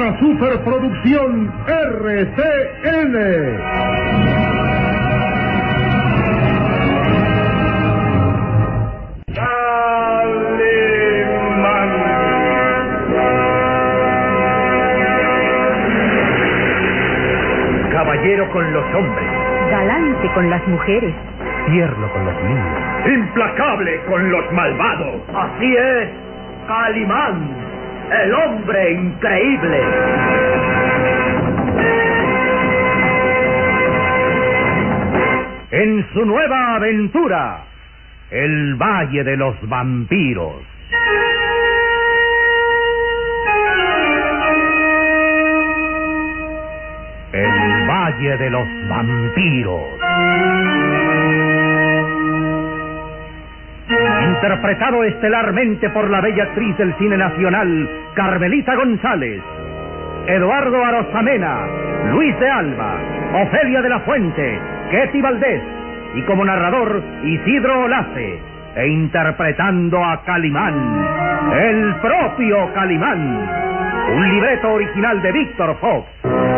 una superproducción RCN. Caballero con los hombres, galante con las mujeres, tierno con los niños, implacable con los malvados. Así es, Calimán, el hombre increíble. En su nueva aventura, el Valle de los Vampiros. El Valle de los Vampiros. Interpretado estelarmente por la bella actriz del cine nacional, Carmelita González, Eduardo Arosamena, Luis de Alba, Ofelia de la Fuente, Ketty Valdés, y como narrador, Isidro Olace, e interpretando a Calimán, el propio Calimán, un libreto original de Víctor Fox.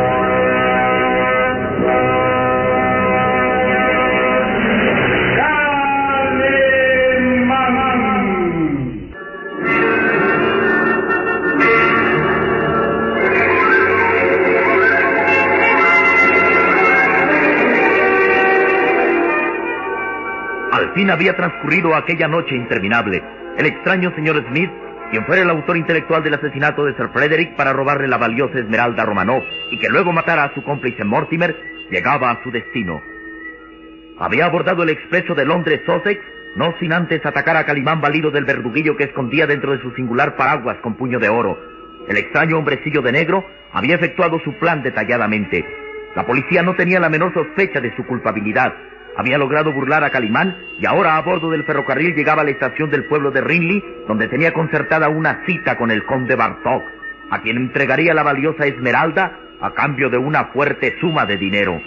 Al fin había transcurrido aquella noche interminable. El extraño señor Smith, quien fuera el autor intelectual del asesinato de Sir Frederick para robarle la valiosa esmeralda Romanoff y que luego matara a su cómplice Mortimer, llegaba a su destino. Había abordado el expreso de Londres-Sussex, no sin antes atacar a Calimán valido del verduguillo que escondía dentro de su singular paraguas con puño de oro. El extraño hombrecillo de negro había efectuado su plan detalladamente. La policía no tenía la menor sospecha de su culpabilidad. Había logrado burlar a Calimán y ahora a bordo del ferrocarril llegaba a la estación del pueblo de Rinley, donde tenía concertada una cita con el conde Bartok, a quien entregaría la valiosa esmeralda a cambio de una fuerte suma de dinero.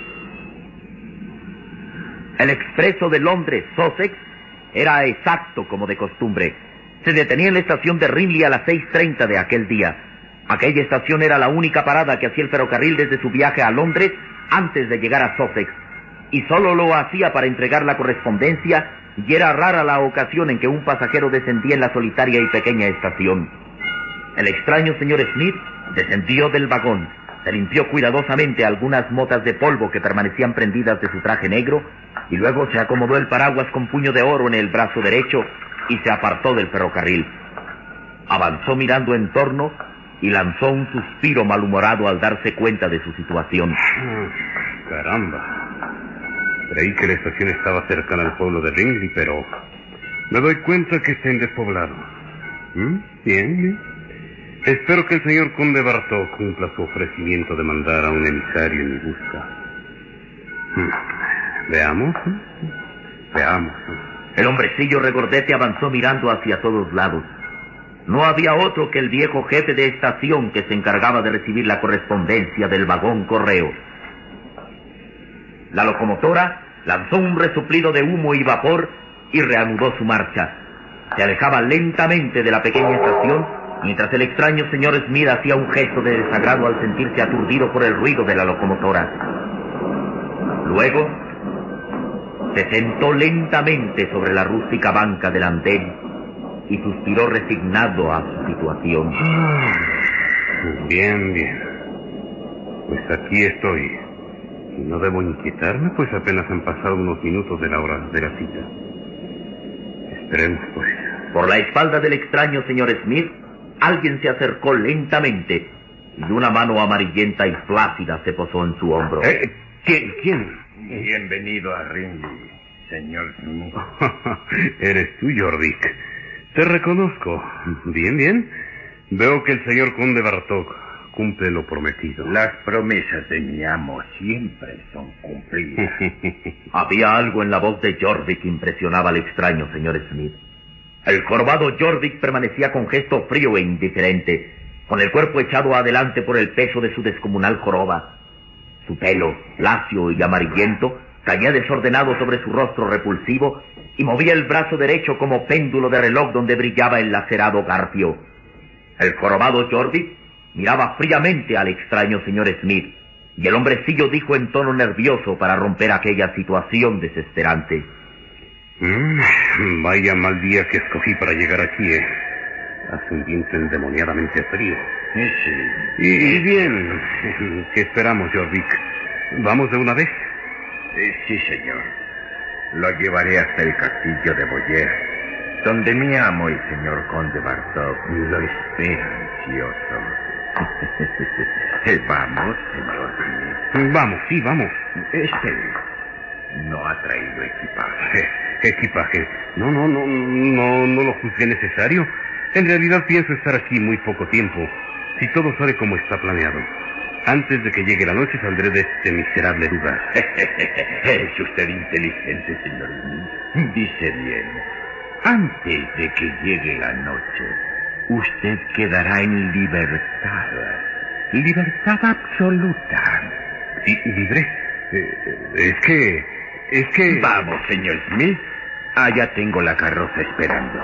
El expreso de Londres-Sussex era exacto como de costumbre. Se detenía en la estación de Rinley a las 6:30 de aquel día. Aquella estación era la única parada que hacía el ferrocarril desde su viaje a Londres antes de llegar a Sussex. Y solo lo hacía para entregar la correspondencia, y era rara la ocasión en que un pasajero descendía en la solitaria y pequeña estación. El extraño señor Smith descendió del vagón, se limpió cuidadosamente algunas motas de polvo que permanecían prendidas de su traje negro, y luego se acomodó el paraguas con puño de oro en el brazo derecho y se apartó del ferrocarril. Avanzó mirando en torno y lanzó un suspiro malhumorado al darse cuenta de su situación. Caramba. Creí que la estación estaba cercana al pueblo de Ringley, pero me doy cuenta que está en despoblado. Bien. Espero que el señor conde Bartok cumpla su ofrecimiento de mandar a un emisario en mi busca. Veamos. El hombrecillo regordete avanzó mirando hacia todos lados. No había otro que el viejo jefe de estación que se encargaba de recibir la correspondencia del vagón correo. La locomotora lanzó un resoplido de humo y vapor y reanudó su marcha. Se alejaba lentamente de la pequeña estación, mientras el extraño señor Smith hacía un gesto de desagrado al sentirse aturdido por el ruido de la locomotora. Luego, se sentó lentamente sobre la rústica banca del andén y suspiró resignado a su situación. Bien. Pues aquí estoy. Y no debo inquietarme, pues apenas han pasado unos minutos de la hora de la cita. Esperemos, pues. Por la espalda del extraño señor Smith, alguien se acercó lentamente y una mano amarillenta y flácida se posó en su hombro. ¿Quién? Bienvenido a Ringley, señor Smith. Eres tú, Jorvik. Te reconozco. Bien. Veo que el señor conde Bartok cumple lo prometido. Las promesas de mi amo siempre son cumplidas. Había algo en la voz de Jorvik que impresionaba al extraño señor Smith. El jorobado Jorvik permanecía con gesto frío e indiferente, con el cuerpo echado adelante por el peso de su descomunal joroba. Su pelo, lacio y amarillento, caía desordenado sobre su rostro repulsivo y movía el brazo derecho como péndulo de reloj donde brillaba el lacerado garfio. El jorobado Jorvik miraba fríamente al extraño señor Smith, y el hombrecillo dijo en tono nervioso para romper aquella situación desesperante: Vaya mal día que escogí para llegar aquí, Hace un viento endemoniadamente frío. Sí. Y bien, ¿qué esperamos, Jorvik? ¿Vamos de una vez? Sí, señor. Lo llevaré hasta el castillo de Boyer, donde mi amo, el señor conde Bartok, lo espera ansioso. Vamos, señor Smith. Vamos, sí, vamos. Espere. No ha traído equipaje. ¿Equipaje? No lo juzgué necesario. En realidad pienso estar aquí muy poco tiempo, si todo sale como está planeado. Antes de que llegue la noche saldré de este miserable lugar. Es usted inteligente, señor Smith. Dice bien. Antes de que llegue la noche, usted quedará en libertad. Libertad absoluta. ¿Libre? Es que... Vamos, señor Smith. Allá tengo la carroza esperando.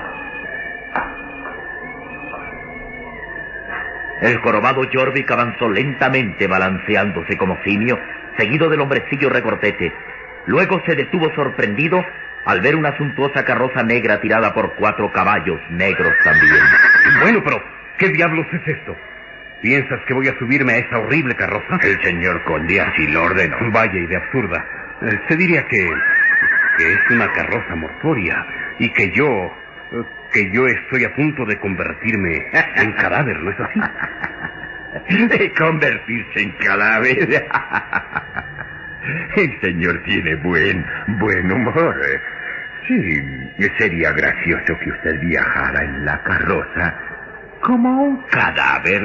El jorobado Jorvik avanzó lentamente, balanceándose como simio, seguido del hombrecillo recortete. Luego se detuvo sorprendido al ver una suntuosa carroza negra tirada por 4 caballos negros también. Bueno, pero ¿qué diablos es esto? ¿Piensas que voy a subirme a esa horrible carroza? El señor conde así lo ordenó. Vaya idea absurda. Se diría que es una carroza mortuoria y que yo estoy a punto de convertirme en cadáver, ¿no es así? ¿De convertirse en cadáver? El señor tiene buen humor. Sí, sería gracioso que usted viajara en la carroza como un cadáver.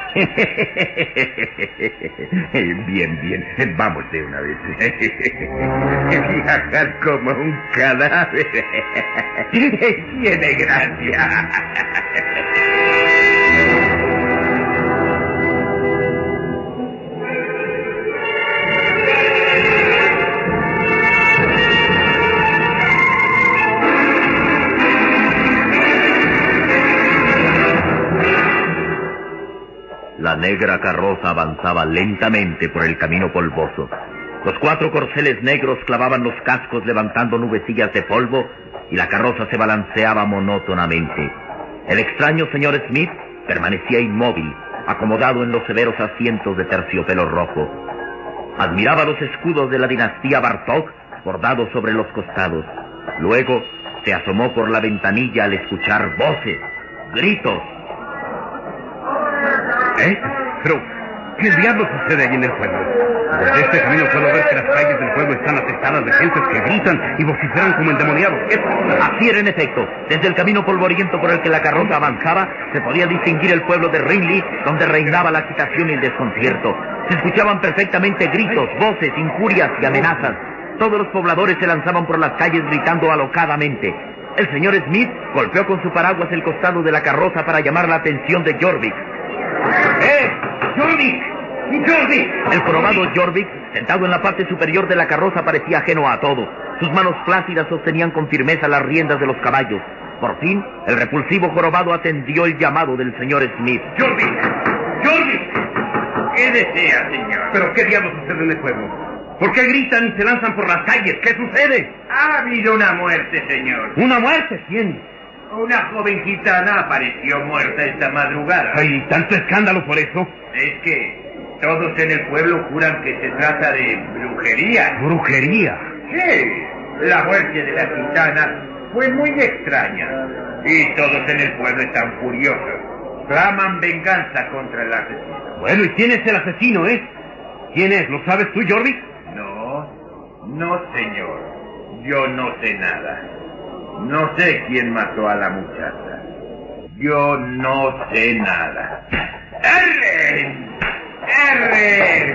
Bien, vamos de una vez. Viajar como un cadáver tiene gracia. La negra carroza avanzaba lentamente por el camino polvoso. Los 4 corceles negros clavaban los cascos levantando nubecillas de polvo y la carroza se balanceaba monótonamente. El extraño señor Smith permanecía inmóvil, acomodado en los severos asientos de terciopelo rojo. Admiraba los escudos de la dinastía Bartok bordados sobre los costados. Luego se asomó por la ventanilla al escuchar voces, gritos. Pero, ¿qué diablos sucede allí en el pueblo? Desde este camino puedo ver que las calles del pueblo están atestadas de gentes que gritan y vociferan como endemoniados. Así era en efecto. Desde el camino polvoriento por el que la carroza avanzaba, se podía distinguir el pueblo de Ringley, donde reinaba la agitación y el desconcierto. Se escuchaban perfectamente gritos, voces, injurias y amenazas. Todos los pobladores se lanzaban por las calles gritando alocadamente. El señor Smith golpeó con su paraguas el costado de la carroza para llamar la atención de Jorvik. ¡Jorvik! ¡Jorvik! El jorobado Jorvik, sentado en la parte superior de la carroza, parecía ajeno a todo. Sus manos plácidas sostenían con firmeza las riendas de los caballos. Por fin, el repulsivo jorobado atendió el llamado del señor Smith. ¡Jorvik! ¡Jorvik! ¿Qué desea, señor? ¿Pero qué diablos sucede en el pueblo? ¿Por qué gritan y se lanzan por las calles? ¿Qué sucede? Ha habido una muerte, señor. ¿Una muerte? ¿Quién? Una joven gitana apareció muerta esta madrugada. ¿Hay tanto escándalo por eso? Es que todos en el pueblo juran que se trata de brujería. ¿Brujería? Sí, la muerte de la gitana fue muy extraña. Y todos en el pueblo están furiosos. Claman venganza contra el asesino. Bueno, ¿y quién es el asesino, ¿Quién es? ¿Lo sabes tú, Jorvik? No, señor. Yo no sé nada. No sé quién mató a la muchacha. Yo no sé nada. ¡Erren! ¡Erren!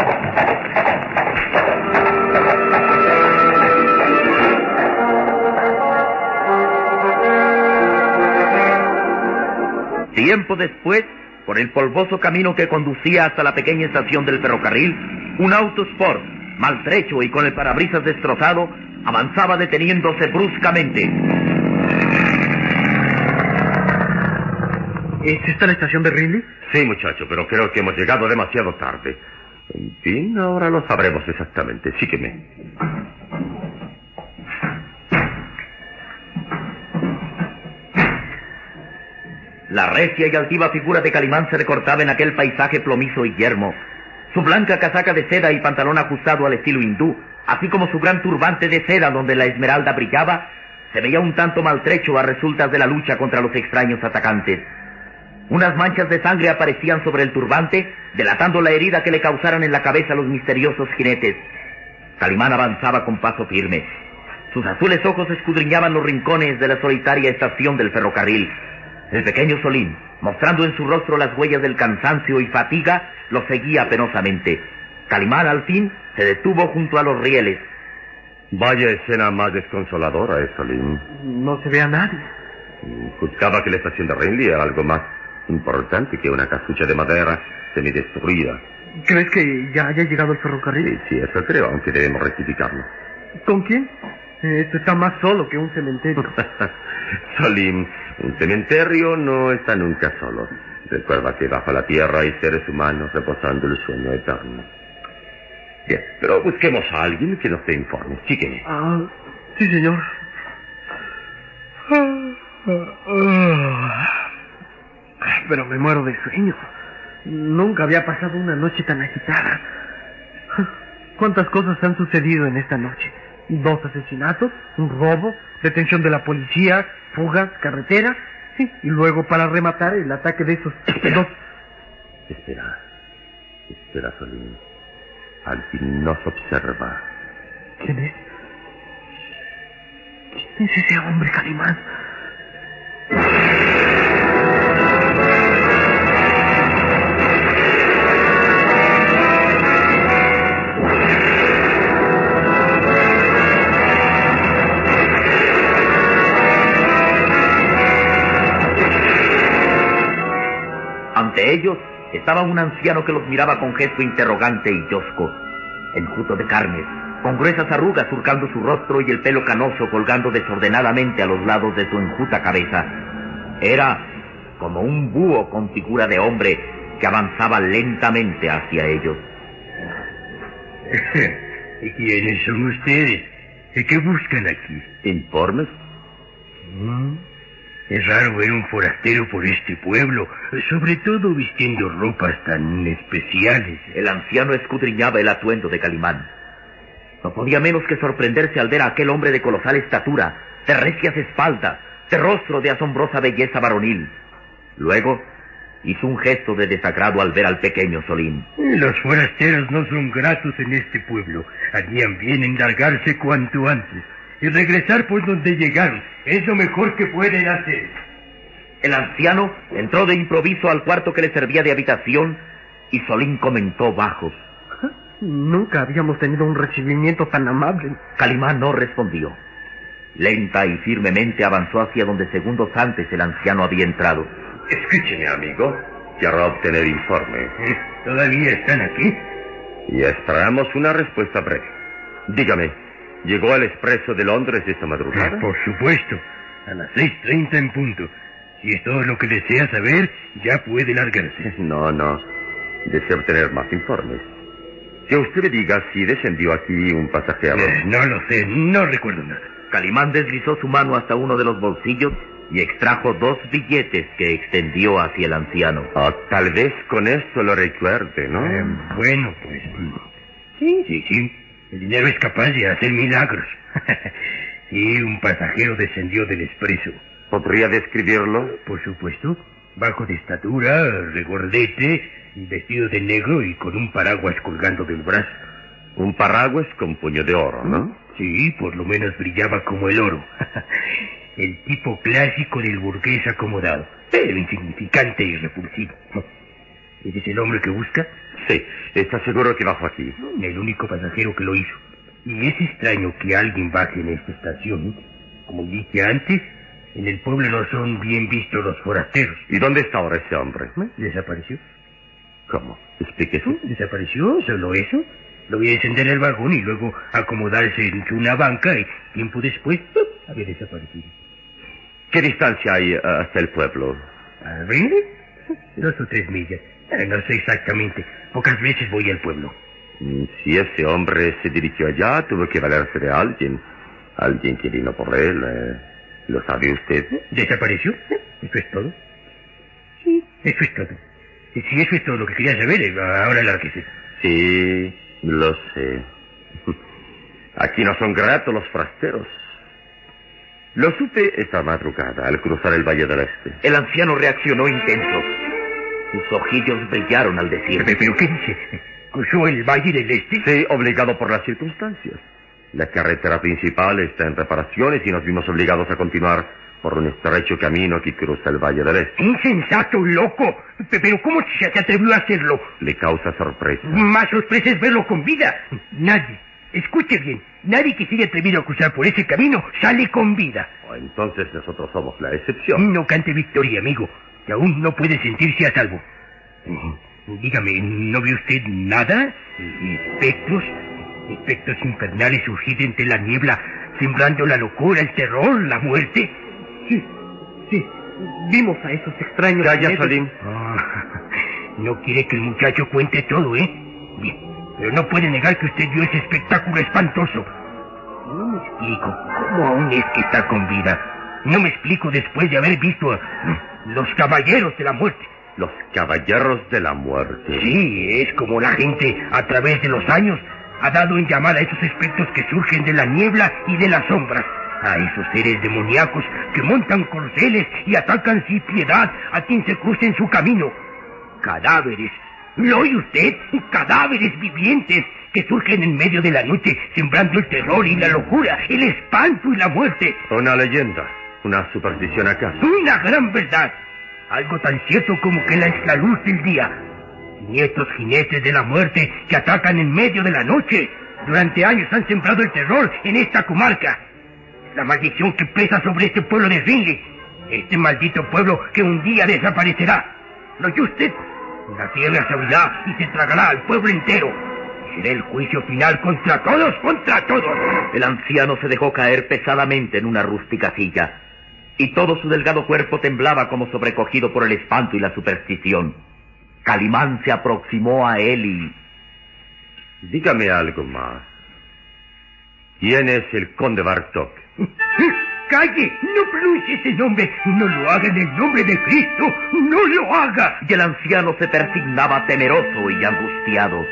Tiempo después, por el polvoso camino que conducía hasta la pequeña estación del ferrocarril, un auto sport, maltrecho y con el parabrisas destrozado, avanzaba deteniéndose bruscamente. ¿Es esta la estación de Rinley? Sí, muchacho, pero creo que hemos llegado demasiado tarde. En fin, ahora lo sabremos exactamente. Sígueme. La recia y altiva figura de Calimán se recortaba en aquel paisaje plomizo y yermo. Su blanca casaca de seda y pantalón ajustado al estilo hindú, así como su gran turbante de seda donde la esmeralda brillaba, se veía un tanto maltrecho a resultas de la lucha contra los extraños atacantes. Unas manchas de sangre aparecían sobre el turbante, delatando la herida que le causaran en la cabeza los misteriosos jinetes. Calimán avanzaba con paso firme. Sus azules ojos escudriñaban los rincones de la solitaria estación del ferrocarril. El pequeño Solín, mostrando en su rostro las huellas del cansancio y fatiga, lo seguía penosamente. Calimán, al fin, se detuvo junto a los rieles. Vaya escena más desconsoladora, Solín. No se ve a nadie. Juzgaba que la estación de Rinley era algo más importante que una casucha de madera semidestruida. ¿Crees que ya haya llegado el ferrocarril? Sí, eso creo, aunque debemos rectificarlo. ¿Con quién? Esto está más solo que un cementerio. Solín, un cementerio no está nunca solo. Recuerda que bajo la tierra hay seres humanos reposando el sueño eterno. Bien, pero busquemos a alguien que nos dé informe. Sígueme. Sí, señor. Pero me muero de sueño. Nunca había pasado una noche tan agitada. ¿Cuántas cosas han sucedido en esta noche? 2 asesinatos, un robo, detención de la policía, fugas, carretera, sí, y luego para rematar el ataque de esos dos. Espera, Solín. Alguien nos observa. ¿Quién es? ¿Quién es ese hombre, Calimán? Ante ellos estaba un anciano que los miraba con gesto interrogante y hosco, enjuto de carnes, con gruesas arrugas surcando su rostro y el pelo canoso colgando desordenadamente a los lados de su enjuta cabeza. Era como un búho con figura de hombre que avanzaba lentamente hacia ellos. ¿Y quiénes son ustedes? ¿Qué buscan aquí? ¿Informes? Es raro ver un forastero por este pueblo, sobre todo vistiendo ropas tan especiales. El anciano escudriñaba el atuendo de Calimán. No podía menos que sorprenderse al ver a aquel hombre de colosal estatura, de recias espaldas, de rostro de asombrosa belleza varonil. Luego hizo un gesto de desagrado al ver al pequeño Solín. Los forasteros no son gratos en este pueblo. Harían bien en largarse cuanto antes y regresar por donde llegaron. Es lo mejor que pueden hacer. El anciano entró de improviso al cuarto que le servía de habitación y Solín comentó bajo: Nunca habíamos tenido un recibimiento tan amable. Calimán no respondió. Lenta y firmemente avanzó hacia donde segundos antes el anciano había entrado. Escúcheme, amigo. Quiero obtener informe. ¿Todavía están aquí? Y esperamos una respuesta breve. Dígame, ¿llegó el expreso de Londres esta madrugada? Por supuesto. A las 6:30 en punto. Si es todo lo que desea saber, ya puede largarse. No. Deseo obtener más informes. Que usted me diga si descendió aquí un pasajero. No lo sé, no recuerdo nada. Calimán deslizó su mano hasta uno de los bolsillos y extrajo 2 billetes que extendió hacia el anciano. Tal vez con esto lo recuerde, ¿no? Bueno, pues... Sí. El dinero es capaz de hacer milagros. Sí, un pasajero descendió del expreso. ¿Podría describirlo? Por supuesto. Bajo de estatura, regordete, vestido de negro y con un paraguas colgando del brazo. Un paraguas con puño de oro, ¿no? Sí, por lo menos brillaba como el oro. El tipo clásico del burgués acomodado, pero insignificante y repulsivo. ¿Ese es el hombre que busca? Sí, está seguro que bajó aquí. El único pasajero que lo hizo. Y es extraño que alguien baje en esta estación. Como dije antes, en el pueblo no son bien vistos los forasteros. ¿Y dónde está ahora ese hombre? Desapareció. ¿Cómo? Explíquese. Desapareció, solo eso. Lo vi encender el vagón y luego acomodarse en una banca y tiempo después había desaparecido. ¿Qué distancia hay hasta el pueblo? ¿A Ringley? 2 o 3 millas. No sé exactamente. Pocas veces voy al pueblo. Si ese hombre se dirigió allá, tuvo que valerse de alguien. Alguien que vino por él. ¿Lo sabe usted? ¿Desapareció? ¿Eso es todo? Sí, eso es todo. Y si eso es todo lo que quería saber, ahora lárguese. Sí, lo sé. Aquí no son gratos los forasteros. Lo supe esta madrugada al cruzar el Valle del Este. El anciano reaccionó intenso. Sus ojillos brillaron al decir... ¿Pero qué dice? ¿Cruzó el Valle del Este? Sí, obligado por las circunstancias. La carretera principal está en reparaciones y nos vimos obligados a continuar por un estrecho camino que cruza el Valle del Este. ¡Insensato, loco! ¿Pero cómo se atrevió a hacerlo? Le causa sorpresa. Más sorpresa es verlo con vida. Nadie, escuche bien, nadie que se haya atrevido a cruzar por ese camino sale con vida. Entonces nosotros somos la excepción. No cante victoria, amigo, que aún no puede sentirse a salvo. Dígame, ¿no vio usted nada? ¿Espectros? ¿Espectros infernales surgir entre la niebla, sembrando la locura, el terror, la muerte? Sí, vimos a esos extraños... Calla, Salim. No quiere que el muchacho cuente todo, ¿eh? Bien, pero no puede negar que usted vio ese espectáculo espantoso. No me explico cómo aún es que está con vida. No me explico después de haber visto a los caballeros de la muerte. Los caballeros de la muerte. Sí, es como la gente, a través de los años, ha dado en llamar a esos espectros que surgen de la niebla y de las sombras. A esos seres demoníacos que montan corceles y atacan sin piedad a quien se cruce en su camino. Cadáveres. ¿Lo oye usted? Cadáveres vivientes que surgen en medio de la noche, sembrando el terror y la locura, el espanto y la muerte. Una leyenda, una superstición acaso. Una gran verdad. Algo tan cierto como que es la luz del día. Siniestros jinetes de la muerte que atacan en medio de la noche. Durante años han sembrado el terror en esta comarca. La maldición que pesa sobre este pueblo de Ringley. Este maldito pueblo que un día desaparecerá. ¿Lo oye usted? La tierra se abrirá y se tragará al pueblo entero. Será el juicio final contra todos, contra todos. El anciano se dejó caer pesadamente en una rústica silla, y todo su delgado cuerpo temblaba como sobrecogido por el espanto y la superstición. Calimán se aproximó a él y... Dígame algo más. ¿Quién es el conde Bartok? ¡Calle! ¡No pronuncie ese nombre! ¡No lo haga en el nombre de Cristo! ¡No lo haga! Y el anciano se persignaba temeroso y angustiado.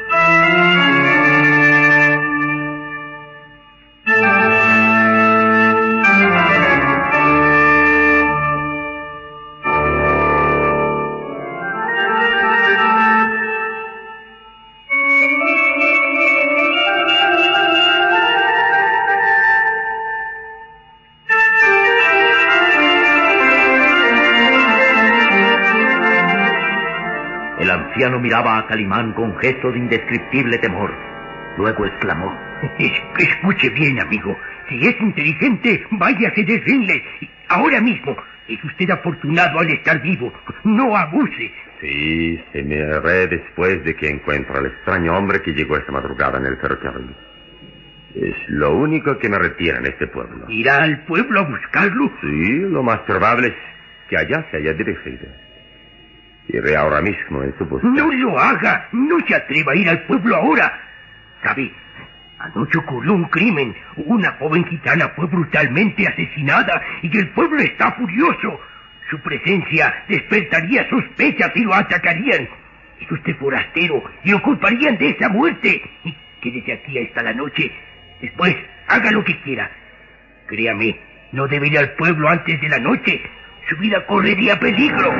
El anciano miraba a Calimán con gesto de indescriptible temor. Luego exclamó: Escuche bien, amigo. Si es inteligente, váyase de Ringley. Ahora mismo. Es usted afortunado al estar vivo. No abuse. Sí, se me haré después de que encuentre al extraño hombre que llegó esta madrugada en el ferrocarril. Es lo único que me retiene en este pueblo. ¿Irá al pueblo a buscarlo? Sí, lo más probable es que allá se haya dirigido. Iré ahora mismo en su búsqueda. ¡No lo haga! ¡No se atreva a ir al pueblo ahora! ¿Sabe? Anoche ocurrió un crimen. Una joven gitana fue brutalmente asesinada y el pueblo está furioso. Su presencia despertaría sospechas y lo atacarían. Es usted forastero y lo culparían de esa muerte. Y quédese aquí hasta la noche. Después, haga lo que quiera. Créame, no debe ir al pueblo antes de la noche. Su vida correría peligro.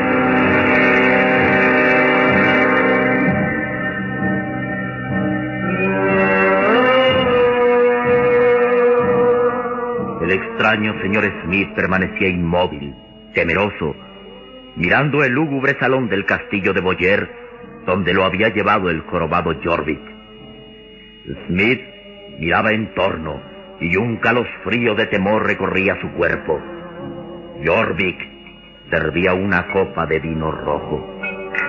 El extraño señor Smith permanecía inmóvil, temeroso, mirando el lúgubre salón del castillo de Boyer, donde lo había llevado el jorobado Jorvik. Smith miraba en torno, y un calosfrío de temor recorría su cuerpo. Jorvik servía una copa de vino rojo.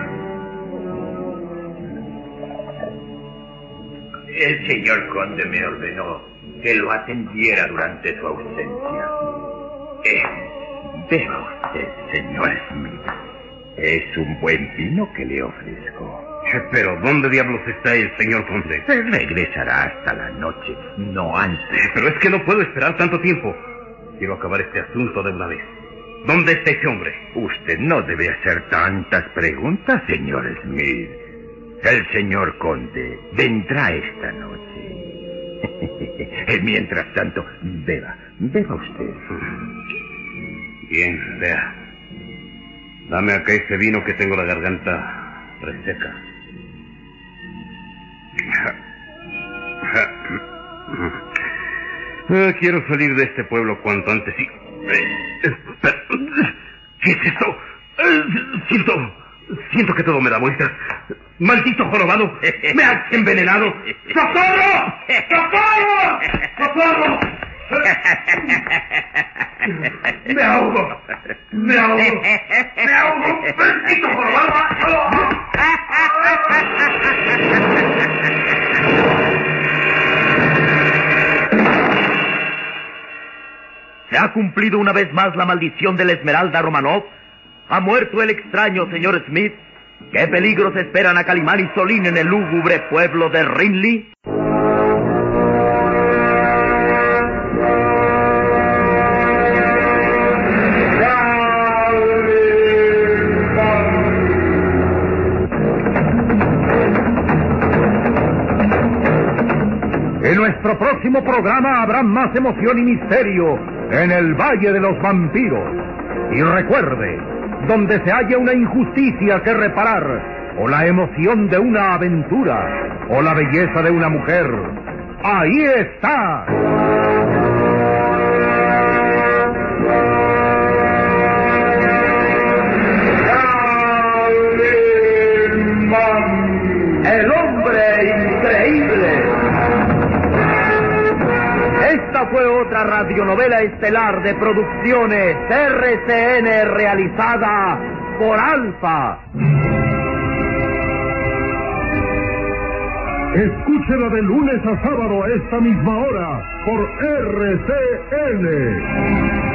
El señor conde me ordenó que lo atendiera durante su ausencia. Vea usted, señor Smith. Es un buen vino que le ofrezco. Pero ¿dónde diablos está el señor conde? Se regresará hasta la noche, no antes. Pero es que no puedo esperar tanto tiempo. Quiero acabar este asunto de una vez. ¿Dónde está ese hombre? Usted no debe hacer tantas preguntas, señor Smith. El señor conde vendrá esta noche. Mientras tanto, beba usted. Bien, vea. Dame acá ese vino que tengo la garganta reseca. Quiero salir de este pueblo cuanto antes. Sí. ¿Qué es esto? Siento que todo me da vueltas. ¡Maldito jorobado! ¡Me has envenenado! ¡Socorro! ¡Socorro! ¡Socorro! ¡Me ahogo! ¡Me ahogo! ¡Me ahogo! ¡Maldito jorobado! Se ha cumplido una vez más la maldición de la Esmeralda Romanov. Ha muerto el extraño señor Smith. ¿Qué peligros esperan a Calimán y Solín en el lúgubre pueblo de Rinley? En nuestro próximo programa habrá más emoción y misterio en el Valle de los Vampiros. Y recuerde, donde se haya una injusticia que reparar, o la emoción de una aventura, o la belleza de una mujer, ahí está. El hombre increíble. Esta fue otra radionovela estelar de producciones RCN realizada por Alfa. Escúchela de lunes a sábado a esta misma hora por RCN.